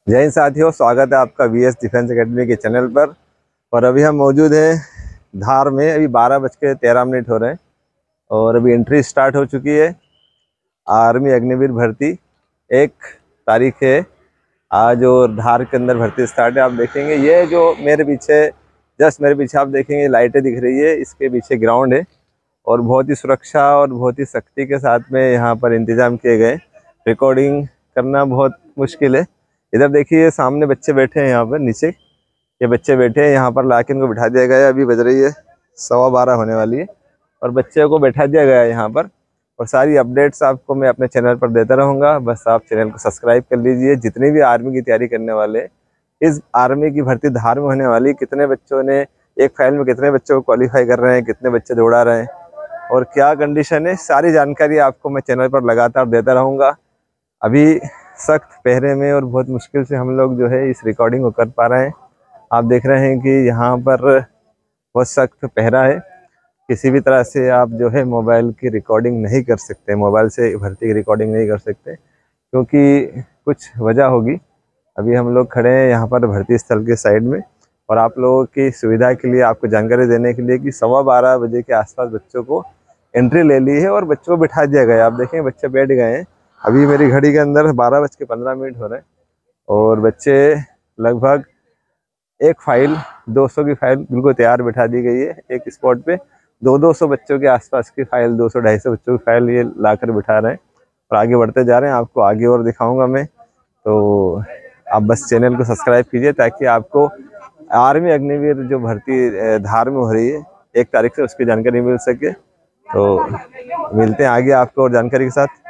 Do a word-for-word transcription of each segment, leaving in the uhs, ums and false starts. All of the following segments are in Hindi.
जय हिंद साथियों, स्वागत है आपका वी एस डिफेंस एकेडमी के चैनल पर। और अभी हम मौजूद हैं धार में। अभी बारह बज के तेरह मिनट हो रहे हैं और अभी एंट्री स्टार्ट हो चुकी है। आर्मी अग्निवीर भर्ती एक तारीख है आज और धार के अंदर भर्ती स्टार्ट है। आप देखेंगे ये जो मेरे पीछे जस्ट मेरे पीछे आप देखेंगे लाइटें दिख रही है, इसके पीछे ग्राउंड है और बहुत ही सुरक्षा और बहुत ही सख्ती के साथ में यहाँ पर इंतज़ाम किए गए। रिकॉर्डिंग करना बहुत मुश्किल है। इधर देखिए सामने बच्चे बैठे हैं, यहाँ पर नीचे ये बच्चे बैठे हैं, यहाँ पर लाके इनको बिठा दिया गया है। अभी बज रही है सवा बारह होने वाली है और बच्चे को बैठा दिया गया है यहाँ पर। और सारी अपडेट्स आपको मैं अपने चैनल पर देता रहूँगा, बस आप चैनल को सब्सक्राइब कर लीजिए। जितनी भी आर्मी की तैयारी करने वाले, इस आर्मी की भर्ती धार में होने वाली, कितने बच्चों ने एक फाइल में कितने बच्चों को क्वालिफाई कर रहे हैं, कितने बच्चे दौड़ा रहे हैं और क्या कंडीशन है, सारी जानकारी आपको मैं चैनल पर लगातार देता रहूँगा। अभी सख्त पहरे में और बहुत मुश्किल से हम लोग जो है इस रिकॉर्डिंग को कर पा रहे हैं। आप देख रहे हैं कि यहाँ पर बहुत सख्त पहरा है। किसी भी तरह से आप जो है मोबाइल की रिकॉर्डिंग नहीं कर सकते, मोबाइल से भर्ती की रिकॉर्डिंग नहीं कर सकते क्योंकि कुछ वजह होगी। अभी हम लोग खड़े हैं यहाँ पर भर्ती स्थल के साइड में और आप लोगों की सुविधा के लिए, आपको जानकारी देने के लिए कि सवा बारह बजे के आसपास बच्चों को एंट्री ले ली है और बच्चों को बिठा दिया गया। आप देखें बच्चे बैठ गए हैं। अभी मेरी घड़ी के अंदर बारह बज के पंद्रह मिनट हो रहे हैं और बच्चे लगभग एक फाइल दो सौ की फाइल बिल्कुल तैयार बिठा दी गई है। एक स्पॉट पे दो दो सौ बच्चों के आसपास की फाइल, दो सौ ढाई सौ बच्चों की फाइल ये लाकर बिठा रहे हैं और आगे बढ़ते जा रहे हैं। आपको आगे और दिखाऊंगा मैं, तो आप बस चैनल को सब्सक्राइब कीजिए ताकि आपको आर्मी अग्निवीर जो भर्ती धार में हो रही है एक तारीख से, उसकी जानकारी मिल सके। तो मिलते हैं आगे आपको और जानकारी के साथ।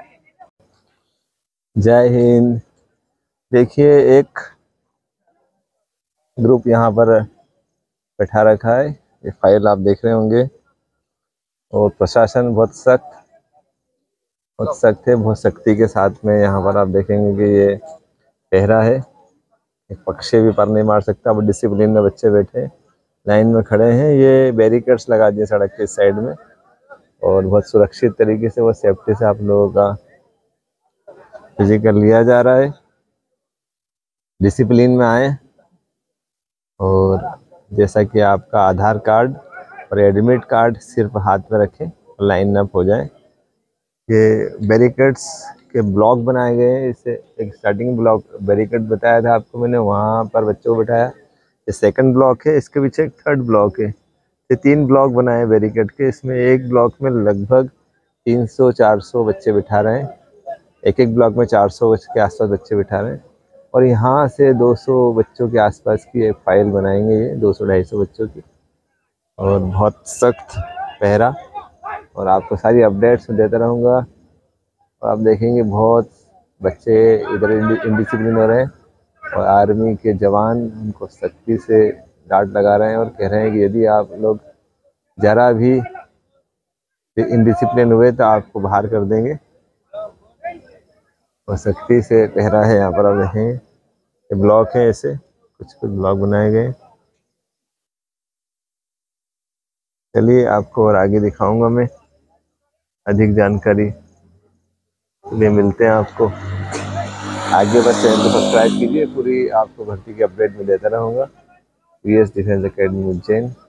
जय हिंद। देखिए एक ग्रुप यहाँ पर बैठा रखा है, ये फाइल आप देख रहे होंगे। और प्रशासन बहुत सख्त बहुत सख्त है, बहुत सख्ती के साथ में यहाँ पर आप देखेंगे कि ये पहरा है। एक पक्षी भी पर नहीं मार सकता। अब डिसिप्लिन में बच्चे बैठे लाइन में खड़े हैं। ये बैरिकेड्स लगा दिए सड़क के साइड में और बहुत सुरक्षित तरीके से, बहुत सेफ्टी से आप लोगों का फिजिकल लिया जा रहा है। डिसिप्लिन में आए और जैसा कि आपका आधार कार्ड और एडमिट कार्ड सिर्फ हाथ में रखें और लाइन अप हो जाए। ये बैरिकेड्स के ब्लॉक बनाए गए हैं। इसे एक स्टार्टिंग ब्लॉक बैरिकेड बताया था आपको मैंने, वहाँ पर बच्चों को बिठाया। ये सेकंड ब्लॉक है, इसके पीछे एक थर्ड ब्लॉक है। ये तीन ब्लॉक बनाए बैरिकेड के। इसमें एक ब्लॉक में लगभग तीन सौ चार सौ बच्चे बिठा रहे हैं। एक एक ब्लॉक में चार सौ के आसपास बच्चे बिठा रहे हैं और यहाँ से दो सौ बच्चों के आसपास की एक फाइल बनाएंगे, ये दो सौ ढाई सौ बच्चों की। और बहुत सख्त पहरा और आपको सारी अपडेट्स देता रहूँगा। और आप देखेंगे बहुत बच्चे इधर इनडिसिप्लिन हो रहे हैं और आर्मी के जवान उनको सख्ती से डांट लगा रहे हैं और कह रहे हैं कि यदि आप लोग ज़रा भी इनडिसिप्लिन हुए तो आपको बाहर कर देंगे। और सख्ती से पहरा है यहाँ पर। आप देखें ये ब्लॉक है, ऐसे कुछ कुछ ब्लॉक बनाए गए। चलिए आपको और आगे दिखाऊंगा मैं अधिक जानकारी के लिए। मिलते हैं आपको आगे। बस चैनल को सब्सक्राइब कीजिए, पूरी आपको भर्ती की अपडेट में देता रहूँगा। V S defence academy Ujjain.